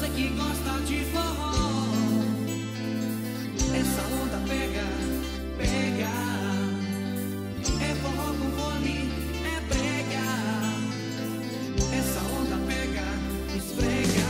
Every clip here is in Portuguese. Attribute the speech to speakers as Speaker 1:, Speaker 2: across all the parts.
Speaker 1: que gosta de forró, essa onda pega, pega. É forró com fole, é brega. Essa onda pega, esfrega.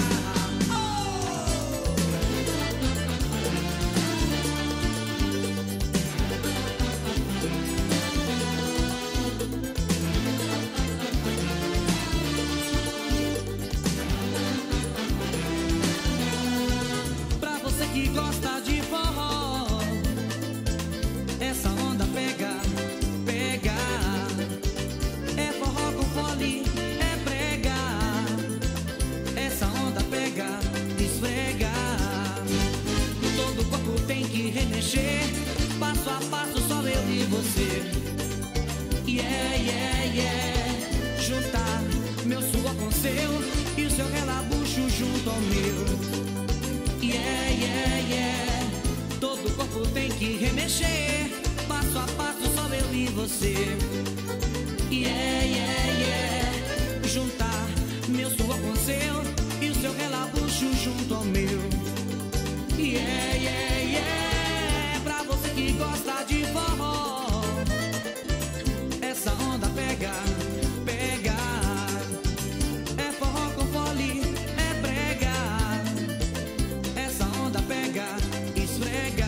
Speaker 1: Pra você que gosta de forró, essa onda pega, pega. É forró com fole, é brega. Essa onda pega, esfrega. Todo o corpo tem que remexer, passo a passo só eu e você. Yeah, yeah, yeah. Juntar meu suor com seu e o seu relabucho junto ao meu. Yeah, yeah, yeah. Todo o corpo tem que remexer, passo a passo só eu e você. Yeah, yeah, yeah. Juntar meu suor com seu e o seu relabucho junto ao meu. Yeah, yeah, yeah. Pra você que gosta de forró, essa onda pega, pega. É forró com fole, é brega. Essa onda pega, esfrega.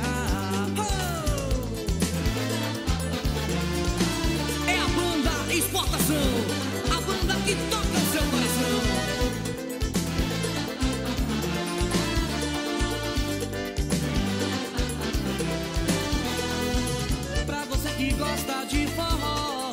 Speaker 1: É a banda Exportação, a banda que toca o seu coração. Pra você que gosta de forró,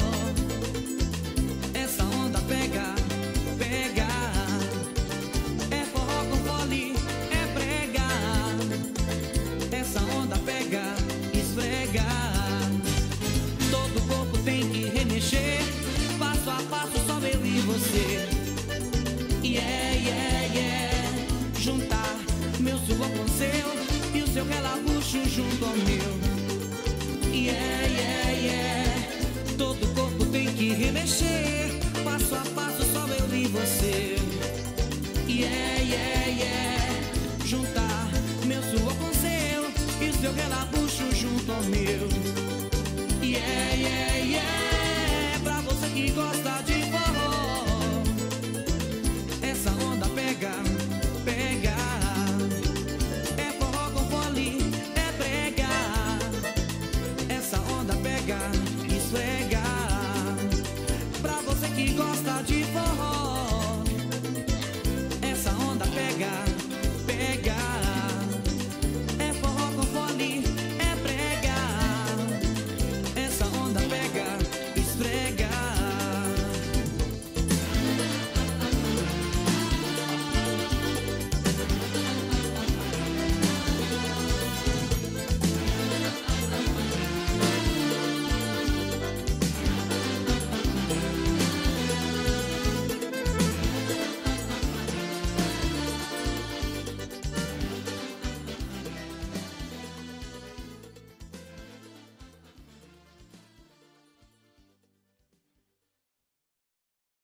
Speaker 1: essa onda pega, pega. É forró com fole, é brega. Essa onda pega, esfrega. Todo o corpo tem que remexer, passo a passo só eu e você. Yeah, yeah, yeah. Juntar meu suor com seu e o seu relabucho junto ao meu. Yeah, yeah, yeah. Todo o corpo tem que remexer, passo a passo só eu e você. Yeah, yeah, yeah. Juntar meu suor com seu e o seu relabucho junto ao meu. Yeah, yeah, yeah. Pra você que gosta de forró, essa onda pega, pega. É forró com fole, é brega. Essa onda pega, esfrega. Pra você que gosta de forró, essa onda pega.